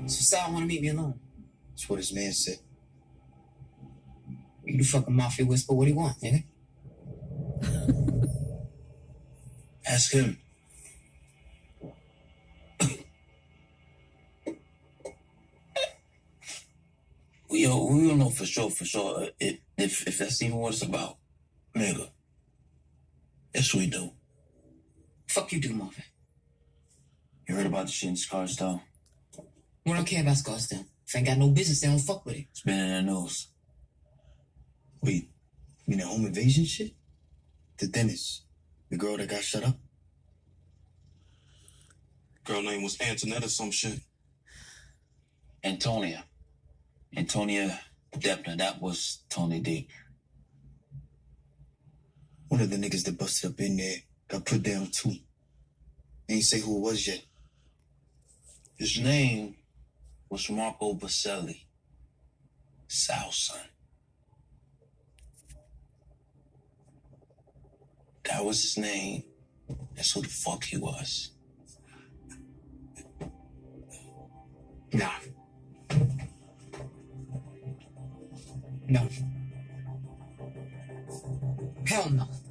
So Sal want to meet me alone. That's what his man said. You the fucking mafia whisper what he want, nigga. Ask him. We don't know for sure if that's even what it's about. Nigga. Yes, we do. Fuck you do, Marvin. You heard about the shit in Scarsdale? We don't care about Scarsdale. If ain't got no business, they don't fuck with it. It's been in the news. Wait, you mean that home invasion shit? The dentist. The girl that got shut up? Girl name was Antoinette or some shit. Antonia Deppner, that was Tony D. One of the niggas that busted up in there got put down too. Ain't say who it was yet. His name was Marco Baselli. Sal's son. That was his name. That's who the fuck he was. Nah. No. Hell no.